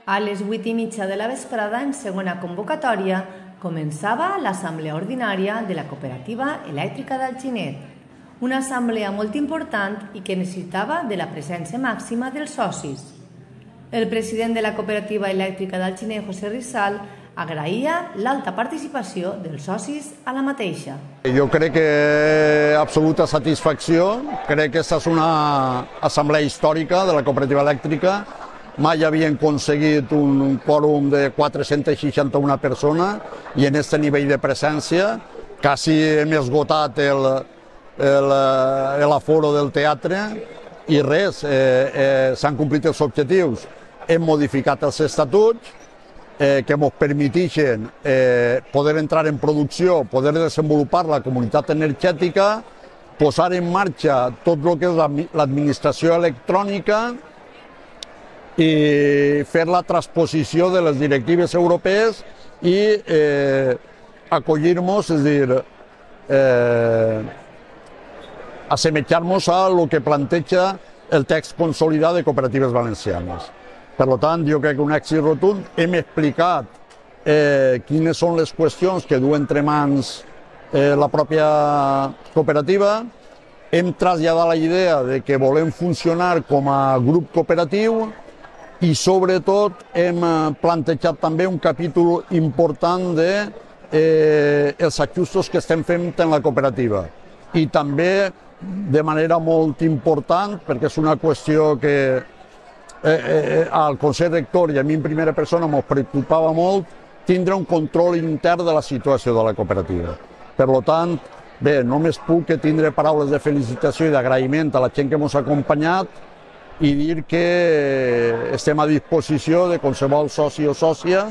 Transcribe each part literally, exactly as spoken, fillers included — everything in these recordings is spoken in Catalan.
A les vuit i mitja de la vesprada, en segona convocatòria, començava l'assemblea ordinària de la Cooperativa Elèctrica d'Alginet, una assemblea molt important i que necessitava de la presència màxima dels socis. El president de la Cooperativa Elèctrica d'Alginet, José Rizal, agraïa l'alta participació dels socis a la mateixa. Jo crec que absoluta satisfacció, crec que aquesta és una assemblea històrica de la Cooperativa Elèctrica. Mai havien aconseguit un quòrum de quatre-centes seixanta-una persones i en aquest nivell de presència quasi hem esgotat l'aforo del teatre i res, eh, eh, s'han complit els objectius. Hem modificat els estatuts eh, que ens permeteixen eh, poder entrar en producció, poder desenvolupar la comunitat energètica, posar en marxa tot el que és l'administració electrònica i fer la transposició de les directives europees i eh, acollir-nos, és a dir, eh, assemetjar-nos a el que planteja el text consolidat de cooperatives valencianes. Per tant, jo crec que un èxit rotund. Hem explicat eh, quines són les qüestions que du entre mans eh, la pròpia cooperativa. Hem traslladat la idea de que volem funcionar com a grup cooperatiu i sobretot hem plantejat també un capítol important de eh, els ajustos que estem fent en la cooperativa. I també de manera molt important, perquè és una qüestió que eh, eh, al Consell Rector i a mi en primera persona ens preocupava molt, tindre un control intern de la situació de la cooperativa. Per tant, bé, només puc tindre paraules de felicitació i d'agraïment a la gent que ens ha acompanyat i dir que estem a disposició de qualsevol soci o sòcia,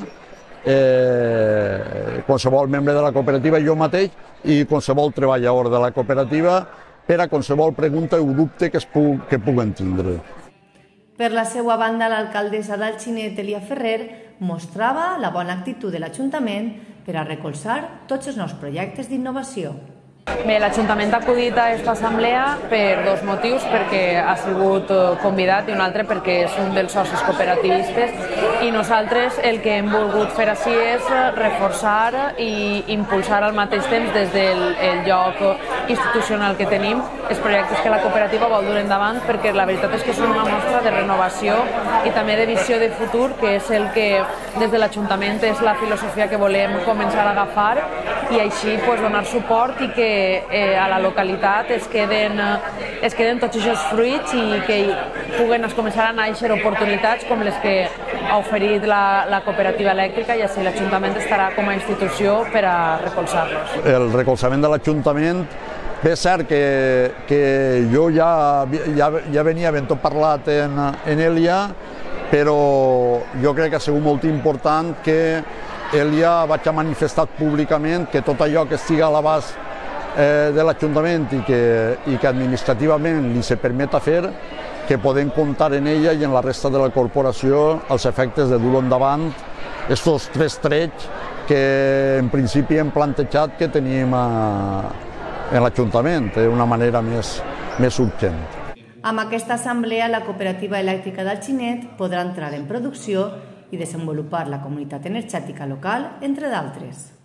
eh, qualsevol membre de la cooperativa, jo mateix, i qualsevol treballador de la cooperativa per a qualsevol pregunta o dubte que, es pu que puguen tindre. Per la seva banda, l'alcaldessa d'Alginet, Elia Ferrer, mostrava la bona actitud de l'Ajuntament per a recolzar tots els nous projectes d'innovació. Bé, l'Ajuntament ha acudit a aquesta assemblea per dos motius, perquè ha sigut convidat i un altre perquè és un dels socis cooperativistes, i nosaltres el que hem volgut fer així és reforçar i impulsar al mateix temps des del el lloc institucional que tenim els projectes que la cooperativa vol dur endavant, perquè la veritat és que són una mostra de renovació i també de visió de futur, que és el que des de l'Ajuntament és la filosofia que volem començar a agafar i així pues, donar suport i que Eh, a la localitat es queden, es queden tots aquests fruits i que puguen començar a néixer oportunitats com les que ha oferit la, la cooperativa elèctrica, i així l'Ajuntament estarà com a institució per a recolzar-los. El recolzament de l'Ajuntament, bé, és cert que, que jo ja, ja, ja venia havent parlat en, en Elia, però jo crec que ha sigut molt important que Elia vaig a manifestat públicament que tot allò que estigui a l'abast Eh, de l'Ajuntament i que, i que administrativament li se permeta fer, que podem comptar en ella i en la resta de la corporació els efectes de dur endavant aquests tres trets que en principi hem plantejat que tenim a, en l'Ajuntament d'una manera més, més urgent. Amb aquesta assemblea, la Cooperativa Elèctrica d'Alginet podrà entrar en producció i desenvolupar la comunitat energètica local, entre d'altres.